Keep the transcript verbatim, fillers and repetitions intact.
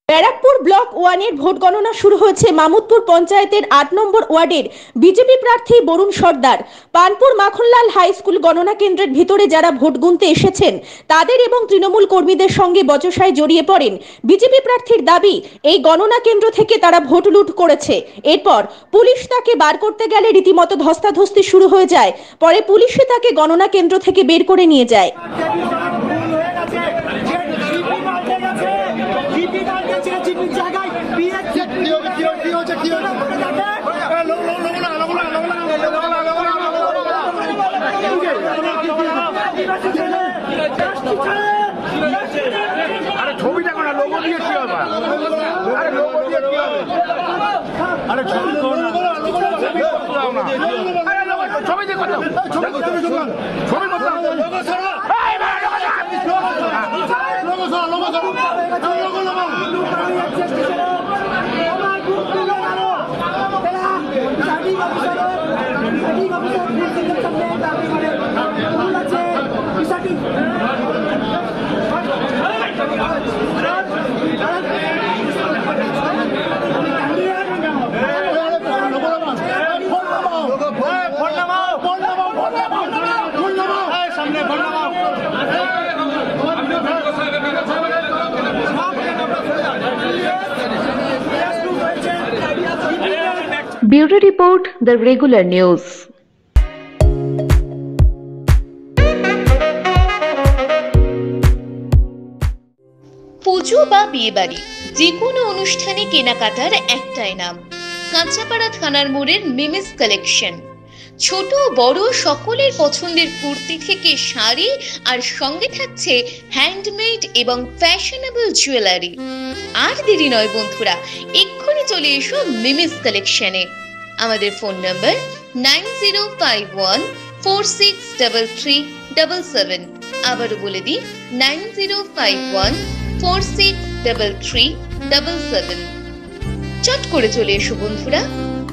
Barrackpore block ওয়ানের vote গণনা শুরু হয়েছে। মামুদপুর পঞ্চায়েতের আট নম্বর ওয়ার্ডের বিজেপি প্রার্থী বরুণ সর্দার পানপুর মাখনলাল হাই স্কুল গণনা কেন্দ্রের ভিতরে যারা ভোট গুনতে এসেছেন তাদের এবং তৃণমূল কর্মীদের সঙ্গে বচসায় জড়িয়ে পড়েন। বিজেপি প্রার্থীর দাবি, এই গণনা কেন্দ্র থেকে তারা ভোট লুট করেছে। এরপর পুলিশ তাকে বার করতে গেলে রীতিমতো ধস্তাধস্তি শুরু হয়ে যায়। পরে পুলিশে তাকে গণনা কেন্দ্র থেকে বের করে নিয়ে যায়। আরে ছবিটা কোনা লোগো দিয়ে কি হবে? আরে লোগো দিয়ে কি হবে? আরে ছবি দাও না, ছবি দাও না। আরে লোগো ছবি দিয়ে কথা, ছবি ছবি ছবি ছবি কথা। লোগো সরা, এই ভাই লোগো সরা, লোগো সরা, লোগো সরা, লোগো লোগো। আমার গ্রুপ দিলো আরো তেরা শাদি অফিসার শাদি অফিসার প্রিন্সিপাল সামনে দাবি করে ভুল আছে শাদি। Bureau Report, The Regular News. পুজো বা বিয়ে বাড়ি যে কোনো অনুষ্ঠানে কেনাকাটার একটাই নাম, কাঁচাপাড়া থানার মোড়ের মিমিস কালেকশন। ছোট বড় সকলের পছন্দের কুর্তি থেকে শাড়ি, আর সঙ্গে থাকছে হ্যান্ডমেড এবং ফ্যাশনেবল জুয়েলারি। আর দেরি নয় বন্ধুরা, এক্ষুনি চলে এসো মিমিস কালেকশনে। আমাদের phone number nine zero five one four six double three double seven. আবারও বলে দিই, nine zero five one four six double three double seven. চট করে চলে এসো বন্ধুরা।